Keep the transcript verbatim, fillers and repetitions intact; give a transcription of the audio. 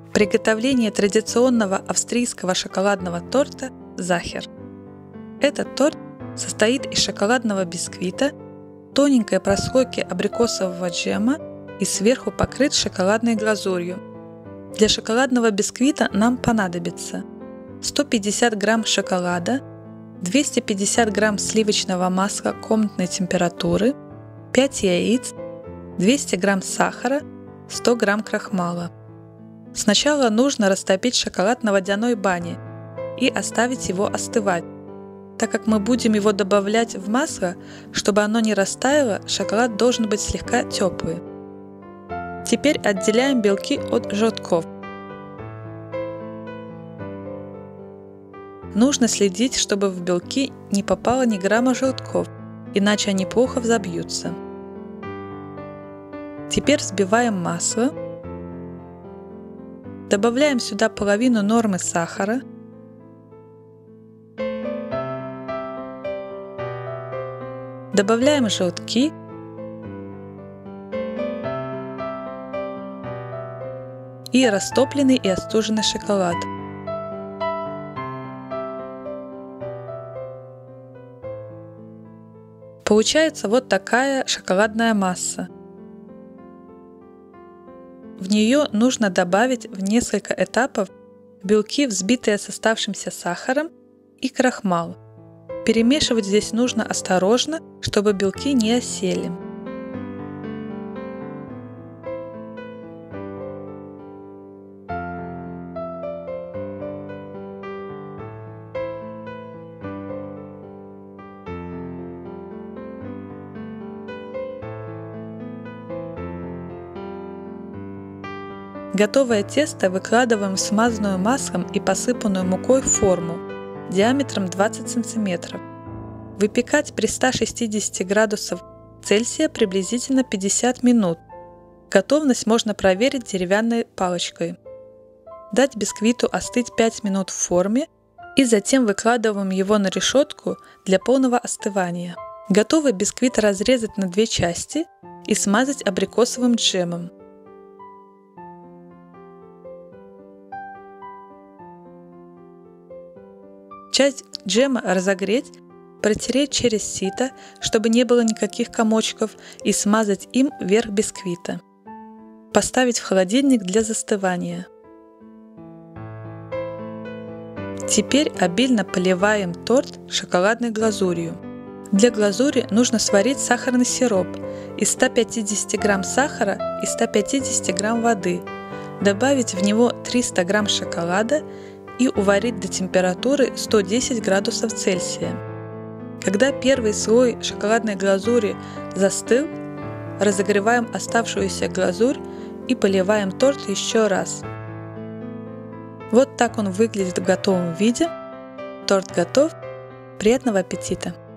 Приготовление традиционного австрийского шоколадного торта «Захер». Этот торт состоит из шоколадного бисквита, тоненькой прослойки абрикосового джема и сверху покрыт шоколадной глазурью. Для шоколадного бисквита нам понадобится сто пятьдесят грамм шоколада, двести пятьдесят грамм сливочного масла комнатной температуры, пять яиц, двести грамм сахара, сто грамм крахмала. Сначала нужно растопить шоколад на водяной бане и оставить его остывать. Так как мы будем его добавлять в масло, чтобы оно не растаяло, шоколад должен быть слегка теплый. Теперь отделяем белки от желтков. Нужно следить, чтобы в белки не попало ни грамма желтков, иначе они плохо взобьются. Теперь взбиваем масло. Добавляем сюда половину нормы сахара. Добавляем желтки. И растопленный и остуженный шоколад. Получается вот такая шоколадная масса. В нее нужно добавить в несколько этапов белки, взбитые с оставшимся сахаром, и крахмал. Перемешивать здесь нужно осторожно, чтобы белки не осели. Готовое тесто выкладываем в смазанную маслом и посыпанную мукой форму диаметром двадцать сантиметров. Выпекать при ста шестидесяти градусах Цельсия приблизительно пятьдесят минут. Готовность можно проверить деревянной палочкой. Дать бисквиту остыть пять минут в форме и затем выкладываем его на решетку для полного остывания. Готовый бисквит разрезать на две части и смазать абрикосовым джемом. Часть джема разогреть, протереть через сито, чтобы не было никаких комочков, и смазать им верх бисквита. Поставить в холодильник для застывания. Теперь обильно поливаем торт шоколадной глазурью. Для глазури нужно сварить сахарный сироп из ста пятидесяти грамм сахара и ста пятидесяти грамм воды, добавить в него триста грамм шоколада и уварить до температуры сто десять градусов Цельсия. Когда первый слой шоколадной глазури застыл, разогреваем оставшуюся глазурь и поливаем торт еще раз. Вот так он выглядит в готовом виде. Торт готов. Приятного аппетита!